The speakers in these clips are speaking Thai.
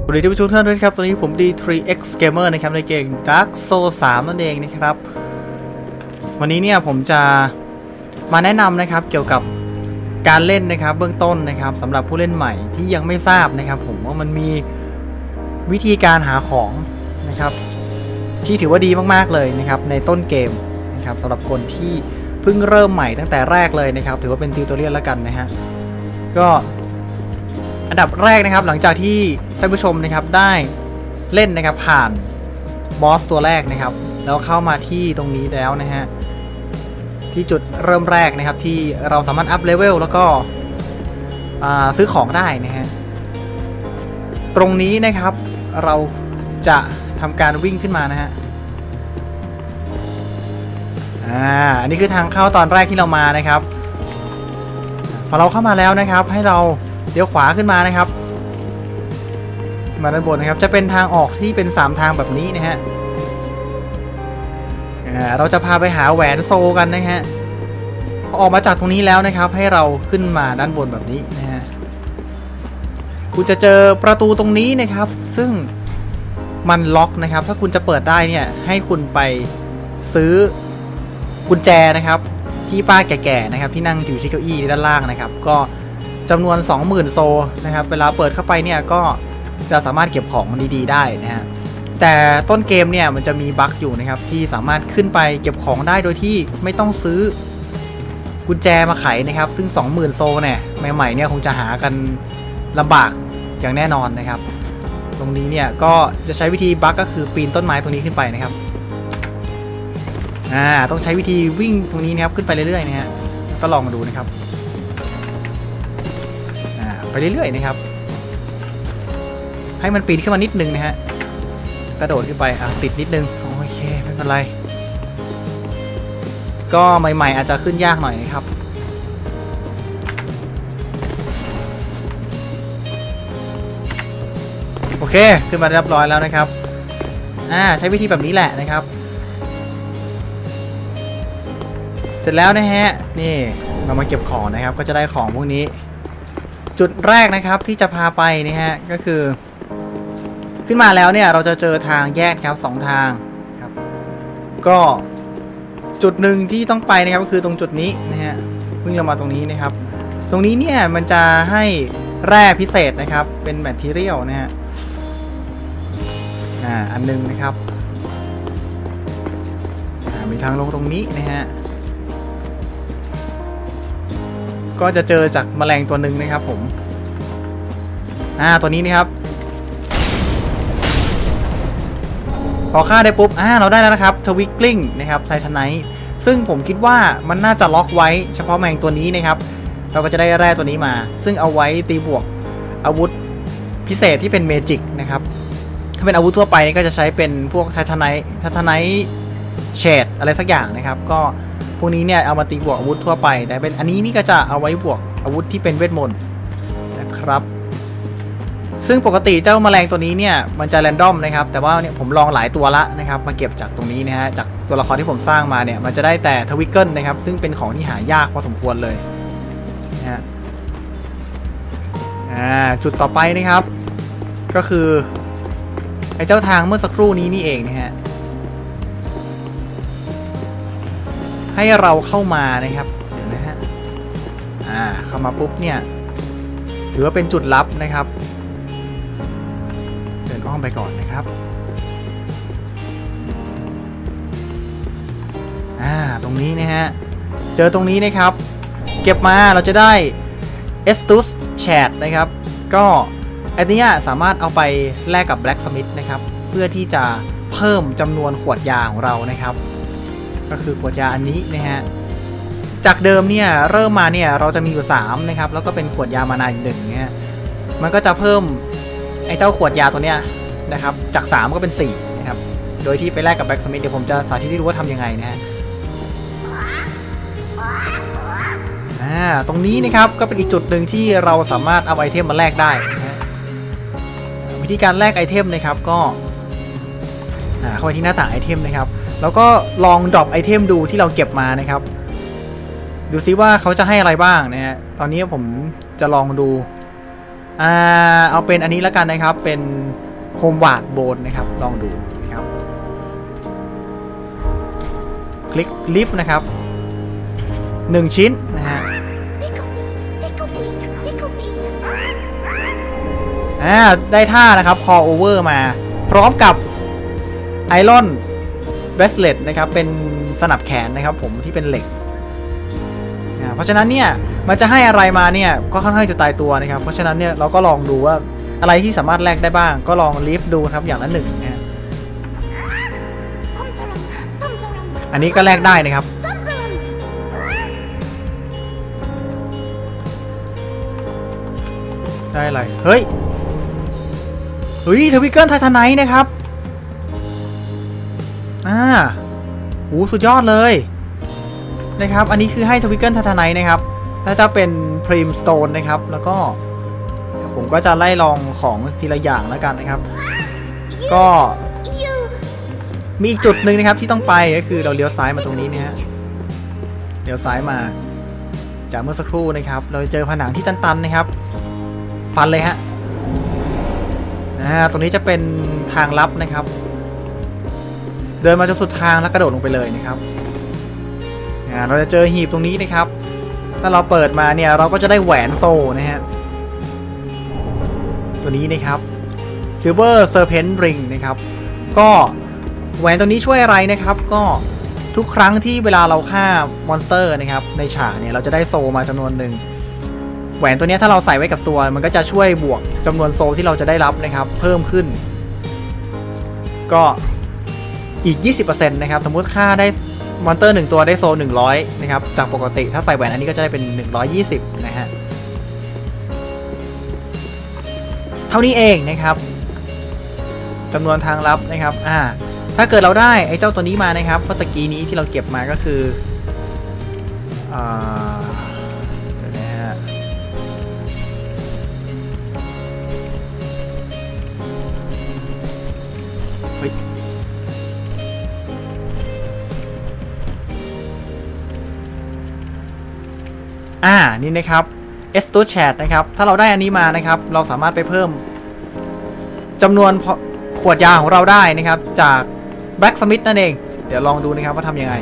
วัสดีทุกท่านด้วยครับตอนนี้ผม D3X Gamer นะครับในเกม Dark Souls 3นั่นเองนะครับวันนี้เนี่ยผมจะมาแนะนำนะครับเกี่ยวกับการเล่นนะครับเบื้องต้นนะครับสำหรับผู้เล่นใหม่ที่ยังไม่ทราบนะครับผมว่ามันมีวิธีการหาของนะครับที่ถือว่าดีมากๆเลยนะครับในต้นเกมนะครับสำหรับคนที่เพิ่งเริ่มใหม่ตั้งแต่แรกเลยนะครับถือว่าเป็นติวตอเรียลแล้วกันนะฮะก็อันดับแรกนะครับหลังจากที่ท่านผู้ชมนะครับได้เล่นนะครับผ่านบอสตัวแรกนะครับแล้วเข้ามาที่ตรงนี้แล้วนะฮะที่จุดเริ่มแรกนะครับที่เราสามารถอัพเลเวลแล้วก็ซื้อของได้นะฮะตรงนี้นะครับเราจะทำการวิ่งขึ้นมานะฮะอันนี้คือทางเข้าตอนแรกที่เรามานะครับพอเราเข้ามาแล้วนะครับให้เราเลี้ยวขวาขึ้นมานะครับมาด้านบนนะครับจะเป็นทางออกที่เป็น3ทางแบบนี้นะฮะเราจะพาไปหาแหวนโซกันนะฮะพอออกมาจากตรงนี้แล้วนะครับให้เราขึ้นมาด้านบนแบบนี้นะฮะคุณจะเจอประตูตรงนี้นะครับซึ่งมันล็อกนะครับถ้าคุณจะเปิดได้เนี่ยให้คุณไปซื้อกุญแจนะครับที่ป้าแก่ๆนะครับที่นั่งอยู่ที่เก้าอี้ด้านล่างนะครับก็จำนวน 20,000 โซนะครับเวลาเปิดเข้าไปเนี่ยก็จะสามารถเก็บของดีๆได้นะฮะแต่ต้นเกมเนี่ยมันจะมีบั๊กอยู่นะครับที่สามารถขึ้นไปเก็บของได้โดยที่ไม่ต้องซื้อกุญแจมาไขนะครับซึ่ง 20,000 โซเนี่ยใหม่ๆเนี่ยคงจะหากันลำบากอย่างแน่นอนนะครับตรงนี้เนี่ยก็จะใช้วิธีบั๊กก็คือปีนต้นไม้ตรงนี้ขึ้นไปนะครับต้องใช้วิธีวิ่งตรงนี้นะครับขึ้นไปเรื่อยๆนะฮะก็ลองมาดูนะครับไปเรื่อยๆนะครับให้มันปีนขึ้นมานิดนึงนะฮะกระโดดขึ้นไปติดนิดนึงโอเคไม่เป็นไรก็ใหม่ๆอาจจะขึ้นยากหน่อยนะครับโอเคขึ้นมาเรียบร้อยแล้วนะครับใช้วิธีแบบนี้แหละนะครับเสร็จแล้วนะฮะนี่เรามาเก็บของนะครับก็จะได้ของพวกนี้จุดแรกนะครับที่จะพาไปนี่ฮะก็คือขึ้นมาแล้วเนี่ยเราจะเจอทางแยกครับ2ทางครับก็จุดหนึ่งที่ต้องไปนะครับก็คือตรงจุดนี้นะฮะวิ่งลงมาตรงนี้นะครับตรงนี้เนี่ยมันจะให้แร่พิเศษนะครับเป็นแมททีเรียลนะฮะอันนึงนะครับมีทางลงตรงนี้นะฮะก็จะเจอจากแมลงตัวหนึ่งนะครับผมตัวนี้นะครับพอฆ่าได้ปุ๊บเราได้แล้วนะครับทวิกลิ้งนะครับไททไนท์ซึ่งผมคิดว่ามันน่าจะล็อกไว้เฉพาะแมลงตัวนี้นะครับเราก็จะได้แร่ตัวนี้มาซึ่งเอาไว้ตีบวกอาวุธพิเศษที่เป็นเมจิกนะครับถ้าเป็นอาวุธทั่วไปก็จะใช้เป็นพวกไททไนท์เชดอะไรสักอย่างนะครับก็พวกนี้เนี่ยเอามาตีบวกอาวุธทั่วไปแต่เป็นอันนี้นี่ก็จะเอาไว้บวกอาวุธที่เป็นเวทมนต์นะครับซึ่งปกติเจ้าแมลงตัวนี้เนี่ยมันจะแรนดอมนะครับแต่ว่าเนี่ยผมลองหลายตัวละนะครับมาเก็บจากตรงนี้นะฮะจากตัวละครที่ผมสร้างมาเนี่ยมันจะได้แต่ทวิกเกิลนะครับซึ่งเป็นของที่หายากพอสมควรเลยนะฮะจุดต่อไปนะครับก็คือไอ้เจ้าทางเมื่อสักครู่นี้นี่เองนะฮะให้เราเข้ามานะครับเห็นไหมฮะเข้ามาปุ๊บเนี่ยถือว่าเป็นจุดลับนะครับเดินอ้อมไปก่อนนะครับตรงนี้นะฮะเจอตรงนี้นะครับเก็บมาเราจะได้เอสตุสแชดนะครับก็อันนี้สามารถเอาไปแลกกับแบล็กสมิธนะครับเพื่อที่จะเพิ่มจำนวนขวดยาของเรานะครับก็คือขวดยาอันนี้นะฮะจากเดิมเนี่ยเริ่มมาเนี่ยเราจะมีอยู่3นะครับแล้วก็เป็นขวดยามานาอีก1เนี่ยมันก็จะเพิ่มไอ้เจ้าขวดยาตัวเนี้ยนะครับจาก3ก็เป็น4นะครับโดยที่ไปแลกกับแบล็กสมิธเดี๋ยวผมจะสาธิตให้ดูว่าทำยังไงนะฮะตรงนี้นะครับก็เป็นอีกจุดหนึ่งที่เราสามารถเอาไอเทมมาแลกได้นะฮะวิธีการแลกไอเทมนะครับก็เข้าไปที่หน้าต่างไอเทมนะครับแล้วก็ลองดรอปไอเทมดูที่เราเก็บมานะครับดูซิว่าเขาจะให้อะไรบ้างนะฮะตอนนี้ผมจะลองดูเอาเป็นอันนี้แล้วกันนะครับเป็นโฮมวาร์ดโบนนะครับลองดูนะครับคลิกลิฟต์นะครับ1ชิ้นนะฮะได้ท่านะครับ call over มาพร้อมกับไอรอนเบสเลตนะครับเป็นสนับแขนนะครับผมที่เป็นเหล็กเพราะฉะนั้นเนี่ยมันจะให้อะไรมาเนี่ยก็ค่อนข้างจะตายตัวนะครับเพราะฉะนั้นเนี่ยเราก็ลองดูว่าอะไรที่สามารถแลกได้บ้างก็ลองลิฟต์ดูครับอย่างละ1นะฮะอันนี้ก็แลกได้นะครับได้อะไรเฮ้ยทวิกเกิลไททาไนท์นะครับสุดยอดเลยนะครับอันนี้คือให้ทวิกเกิลไททาไนท์นะครับถ้าจะเป็นพรีมสโตนนะครับแล้วก็ผมก็จะไล่ลองของทีละอย่างแล้วกันนะครับก็มีอีกจุดหนึ่งนะครับที่ต้องไปก็คือเราเลี้ยวซ้ายมาตรงนี้นะฮะเลี้ยวซ้ายมาจากเมื่อสักครู่นะครับเราเจอผนังที่ตันๆนะครับฟันเลยฮะตรงนี้จะเป็นทางลับนะครับเดินมาจนสุดทางแล้วกระโดดลงไปเลยนะครับเราจะเจอหีบตรงนี้นะครับถ้าเราเปิดมาเนี่ยเราก็จะได้แหวนโซนะฮะตัวนี้นะครับ Silver Serpent Ring นะครับก็แหวนตัวนี้ช่วยอะไรนะครับก็ทุกครั้งที่เวลาเราฆ่ามอนสเตอร์นะครับในฉากเนี่ยเราจะได้โซมาจำนวนหนึ่งแหวนตัวนี้ถ้าเราใส่ไว้กับตัวมันก็จะช่วยบวกจำนวนโซที่เราจะได้รับนะครับเพิ่มขึ้นก็อีก 20% นะครับสมมุติค่าได้มอนสเตอร์1ตัวได้โซ100นะครับจากปกติถ้าใส่แหวนอันนี้ก็จะได้เป็น120นะฮะเท่านี้เองนะครับจำนวนทางลับนะครับถ้าเกิดเราได้ไอ้เจ้าตัวนี้มานะครับเมื่อตะกี้นี้ที่เราเก็บมาก็คือนี่นะครับ Estus Chat นะครับถ้าเราได้อันนี้มานะครับเราสามารถไปเพิ่มจำนวนขวดยาของเราได้นะครับจาก Blacksmith นั่นเองเดี๋ยวลองดูนะครับว่าทำยังไง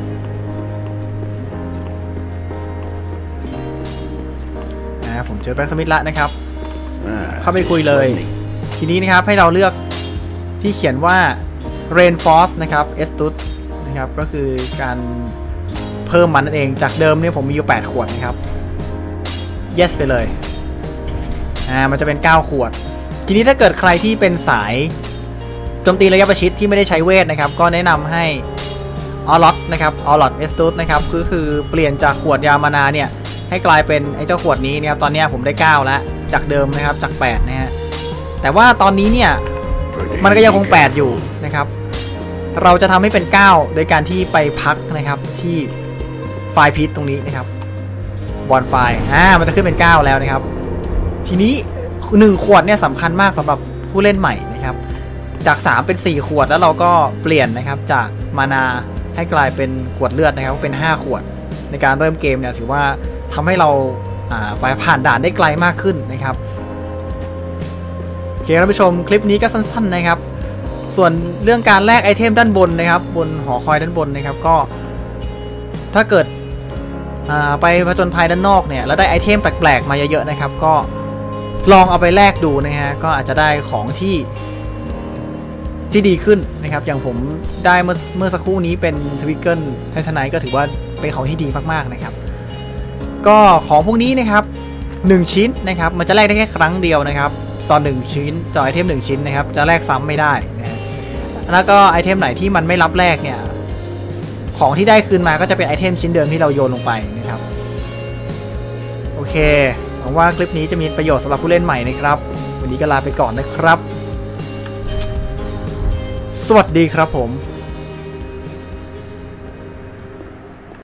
ผมเจอ Blacksmith แล้วนะครับเข้าไปคุยเลยทีนี้นะครับให้เราเลือกที่เขียนว่า Reinforce นะครับ Estus นะครับก็คือการเพิ่มมันนั่นเองจากเดิมเนี่ยผมมีอยู่8ขวดนะครับ yes ไปเลยมันจะเป็น9ขวดทีนี้ถ้าเกิดใครที่เป็นสายโจมตีระยะประชิดที่ไม่ได้ใช้เวทนะครับก็แนะนำให้ออลอตนะครับออลอตเอสตูสนะครับคือเปลี่ยนจากขวดยามานาเนี่ยให้กลายเป็นไอ้เจ้าขวดนี้นะครับตอนนี้ผมได้9แล้วจากเดิมนะครับจาก8นะฮะแต่ว่าตอนนี้เนี่ยมันก็ยังคง8อยู่นะครับเราจะทำให้เป็น9โดยการที่ไปพักนะครับที่ไฟล์พีทตรงนี้นะครับบอลไฟล์มันจะขึ้นเป็น9แล้วนะครับทีนี้1ขวดเนี่ยสำคัญมากสำหรับผู้เล่นใหม่นะครับจาก3เป็น4ขวดแล้วเราก็เปลี่ยนนะครับจากมานาให้กลายเป็นขวดเลือดนะครับเป็น5ขวดในการเริ่มเกมเนี่ยถือว่าทำให้เราไปผ่านด่านได้ไกลมากขึ้นนะครับโอเคท่านผู้ชมคลิปนี้ก็สั้นๆนะครับส่วนเรื่องการแลกไอเทมด้านบนนะครับบนหอคอยด้านบนนะครับก็ถ้าเกิดไปผจญภัยด้านนอกเนี่ยแล้วได้ไอเทมแปลกๆมาเยอะๆนะครับก็ลองเอาไปแลกดูนะฮะก็อาจจะได้ของที่ดีขึ้นนะครับอย่างผมได้เมื่อสักครู่นี้เป็นทวิกเกิลไททาไนท์ก็ถือว่าเป็นของที่ดีมากๆนะครับก็ของพวกนี้นะครับ1ชิ้นนะครับมันจะแลกได้แค่ครั้งเดียวนะครับต่อ1ชิ้นต่อไอเทม1ชิ้นนะครับจะแลกซ้ำไม่ได้นะแล้วก็ไอเทมไหนที่มันไม่รับแลกเนี่ยของที่ได้คืนมาก็จะเป็นไอเทมชิ้นเดิมที่เราโยนลงไปนะครับโอเคหวังว่าคลิปนี้จะมีประโยชน์สำหรับผู้เล่นใหม่นะครับวันนี้ก็ลาไปก่อนนะครับสวัสดีครับผม